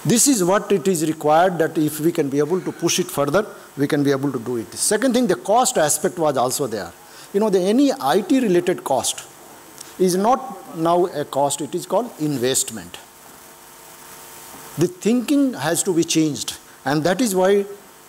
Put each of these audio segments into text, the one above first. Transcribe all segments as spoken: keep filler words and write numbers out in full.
This is what it is required, that if we can be able to push it further, we can be able to do it. Second thing, the cost aspect was also there. You know, the any I T related cost is not now a cost, it is called investment. The thinking has to be changed, and that is why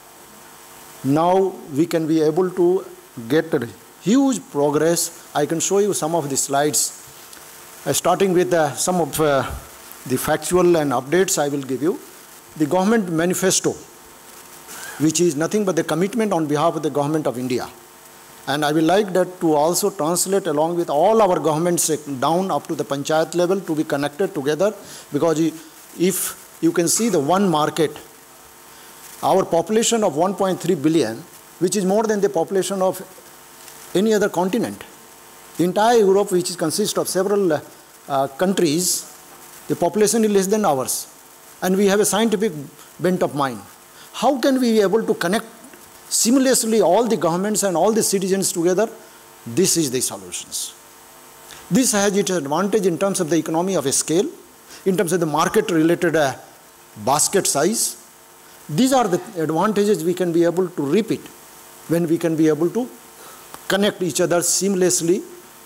now we can be able to get a huge progress. I can show you some of the slides, uh, starting with uh, some of uh, the factual and updates I will give you. The government manifesto, which is nothing but the commitment on behalf of the government of India. And I will like that to also translate along with all our governments down up to the panchayat level to be connected together, because if you can see the one market, our population of one point three billion, which is more than the population of any other continent. The entire Europe, which consists of several uh, countries, the population is less than ours. And we have a scientific bent of mind. How can we be able to connect seamlessly all the governments and all the citizens together? This is the solutions. This has its advantage in terms of the economy of a scale, in terms of the market related uh, basket size. These are the advantages we can be able to reap it when we can be able to connect each other seamlessly.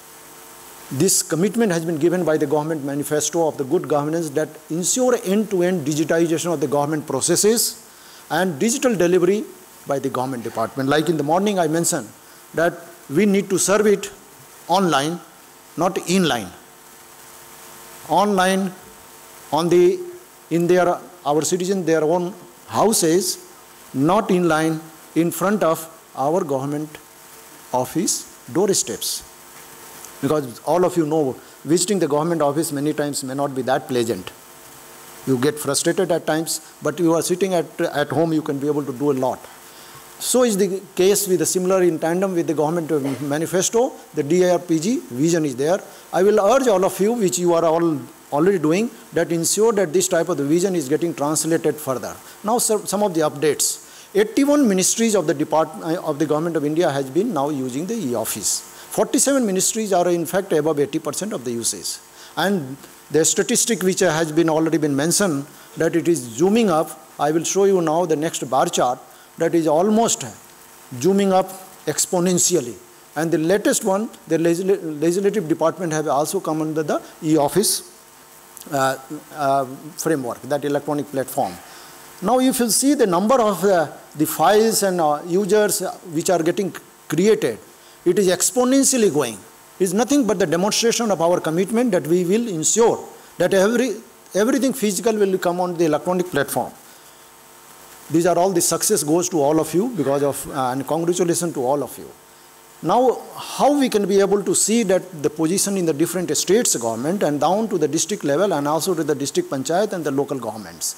This commitment has been given by the government manifesto of the good governance that ensure end-to-end digitization of the government processes and digital delivery by the government department. Like in the morning I mentioned that we need to serve it online, not inline. Online on the, in their, our citizens, their own houses, not inline in front of our government office doorsteps. Because all of you know, visiting the government office many times may not be that pleasant. You get frustrated at times, but you are sitting at, at home, you can be able to do a lot. So is the case with the similar in tandem with the government manifesto. The D A R P G vision is there. I will urge all of you, which you are all already doing, that ensure that this type of the vision is getting translated further. Now, sir, some of the updates. eighty-one ministries of the Department of the Government of India has been now using the e-office. forty-seven ministries are in fact above eighty percent of the usage. And the statistic which has been already been mentioned, that it is zooming up. I will show you now the next bar chart, that is almost zooming up exponentially. And the latest one, the legislative department have also come under the e-office uh, uh, framework, that electronic platform. Now if you see the number of uh, the files and uh, users which are getting created, it is exponentially going. It is nothing but the demonstration of our commitment that we will ensure that every, everything physical will come on the electronic platform. These are all the success goes to all of you because of, uh, and congratulations to all of you. Now, how we can be able to see that the position in the different states government and down to the district level and also to the district panchayat and the local governments.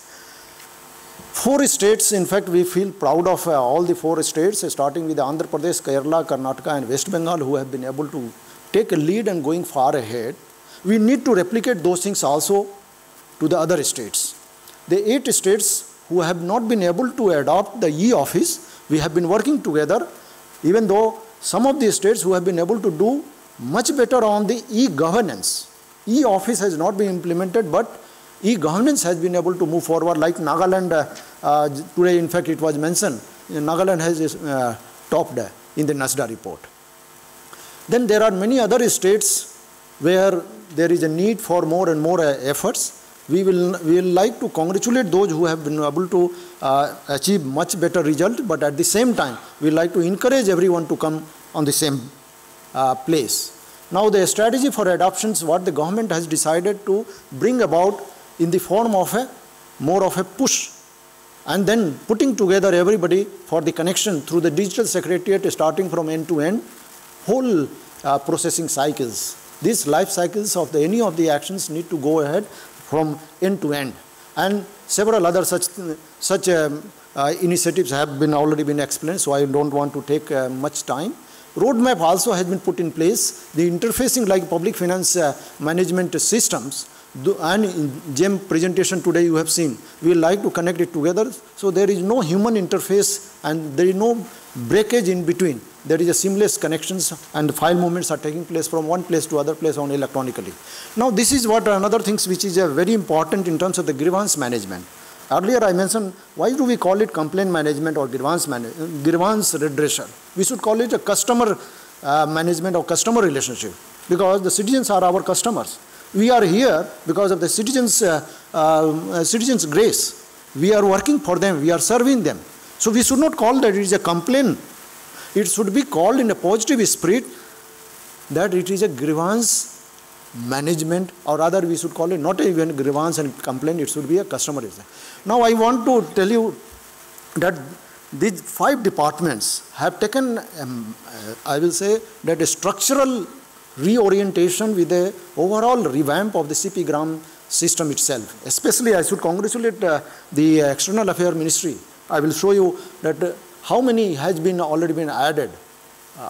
Four states, in fact, we feel proud of uh, all the four states, uh, starting with Andhra Pradesh, Kerala, Karnataka and West Bengal, who have been able to take a lead and going far ahead. We need to replicate those things also to the other states. The eight states who have not been able to adopt the e-office, we have been working together, even though some of the states who have been able to do much better on the e-governance. E-office has not been implemented, but e-governance has been able to move forward, like Nagaland. Uh, uh, today, in fact, it was mentioned, Nagaland has uh, topped uh, in the NASDA report. Then there are many other states where there is a need for more and more uh, efforts. We will, we will like to congratulate those who have been able to uh, achieve much better result, but at the same time, we like to encourage everyone to come on the same uh, place. Now, the strategy for adoptions, what the government has decided to bring about in the form of a more of a push, and then putting together everybody for the connection through the digital secretariat, starting from end to end, whole uh, processing cycles. These life cycles of the, any of the actions need to go ahead from end to end, and several other such such um, uh, initiatives have been already been explained, so I don't want to take uh, much time. Roadmap also has been put in place. The interfacing like public finance uh, management systems, and in G E M presentation today you have seen, we like to connect it together, so there is no human interface and there is no breakage in between. There is a seamless connections and the file movements are taking place from one place to other place on electronically. Now this is what another things which is uh, very important in terms of the grievance management. Earlier I mentioned, why do we call it complaint management or grievance, grievance redressal? We should call it a customer uh, management or customer relationship, because the citizens are our customers. We are here because of the citizens' uh, uh, citizens' grace. We are working for them, we are serving them. So we should not call that it is a complaint. It should be called in a positive spirit that it is a grievance management, or rather we should call it not even grievance and complaint, it should be a customer relationship. Now I want to tell you that these five departments have taken, um, I will say, that a structural reorientation with the overall revamp of the C P GRAM system itself. Especially I should congratulate uh, the External Affairs Ministry. I will show you that uh, how many has been already been added. Uh,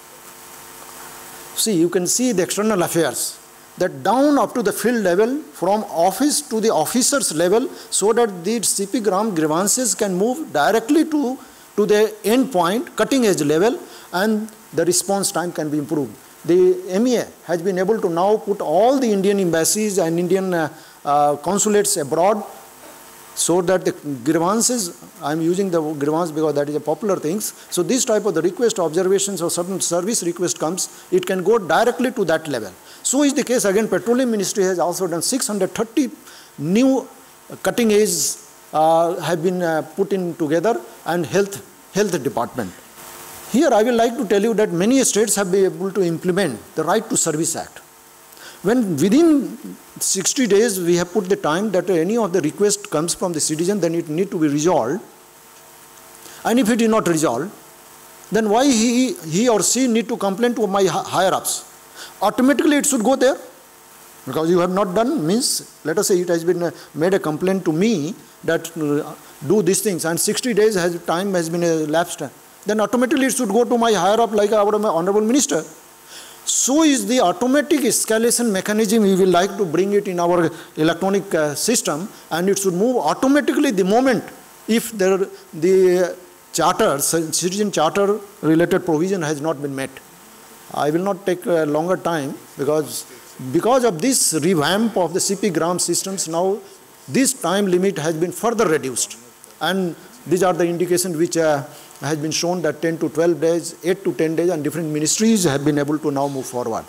see, you can see the external affairs, that down up to the field level, from office to the officers level, so that the C P GRAM grievances can move directly to, to the end point, cutting edge level, and the response time can be improved. The M E A has been able to now put all the Indian embassies and Indian uh, uh, consulates abroad, so that the grievances, I am using the grievance because that is a popular thing. So this type of the request, observations or certain service request comes, it can go directly to that level. So is the case again. Petroleum Ministry has also done six hundred thirty new cutting edge uh, have been uh, put in together, and health health department. Here I will like to tell you that many states have been able to implement the Right to Service Act. When within sixty days we have put the time that any of the request comes from the citizen, then it need to be resolved. And if it is not resolved, then why he, he or she need to complain to my higher ups? Automatically it should go there, because you have not done, means let us say it has been made a complaint to me that uh, do these things, and sixty days has time has been elapsed, then automatically it should go to my higher up, like our Honorable Minister. So is the automatic escalation mechanism. We will like to bring it in our electronic uh, system, and it should move automatically the moment if there, the charter, citizen charter related provision has not been met. I will not take a longer time, because because of this revamp of the C P GRAM systems, now this time limit has been further reduced, and these are the indications which uh, has been shown that ten to twelve days, eight to ten days, and different ministries have been able to now move forward.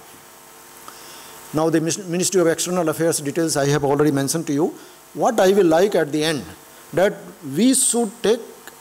Now the Ministry of External Affairs details I have already mentioned to you. What I will like at the end, that we should take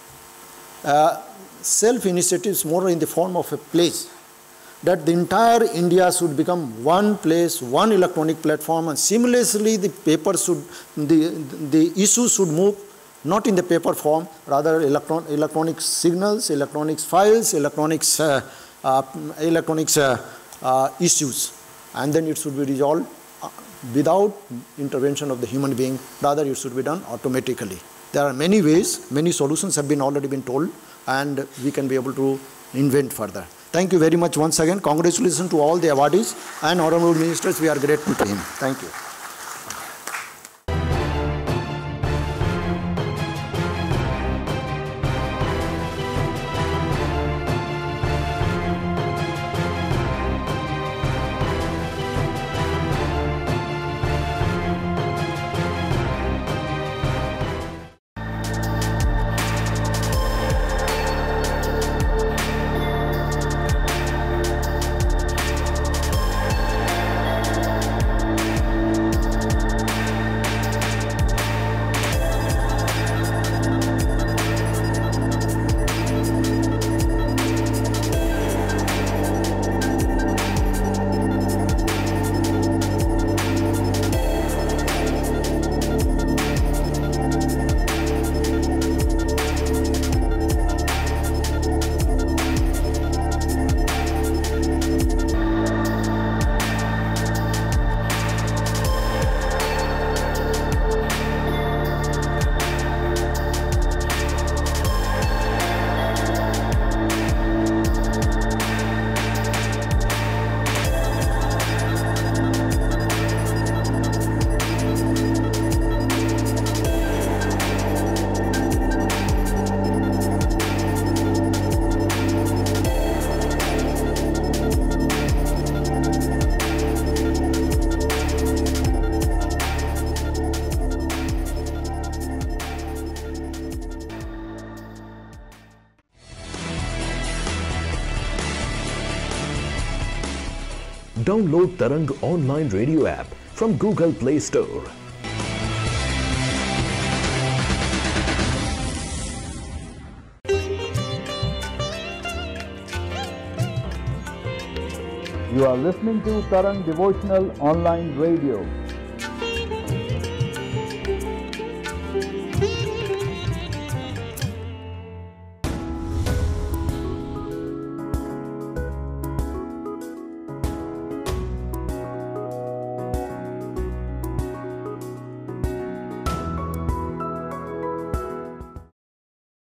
uh, self-initiatives more in the form of a place, that the entire India should become one place, one electronic platform, and seamlessly the paper should, the, the issues should move not in the paper form, rather electron, electronic signals, electronic files, electronics, uh, uh, electronics uh, uh, issues, and then it should be resolved uh, without intervention of the human being, rather it should be done automatically. There are many ways, many solutions have been already been told, and we can be able to invent further. Thank you very much once again. Congratulations to all the awardees and honorable ministers. We are grateful to him. Thank you. Download Tarang online radio app from Google Play Store. You are listening to Tarang Devotional Online Radio.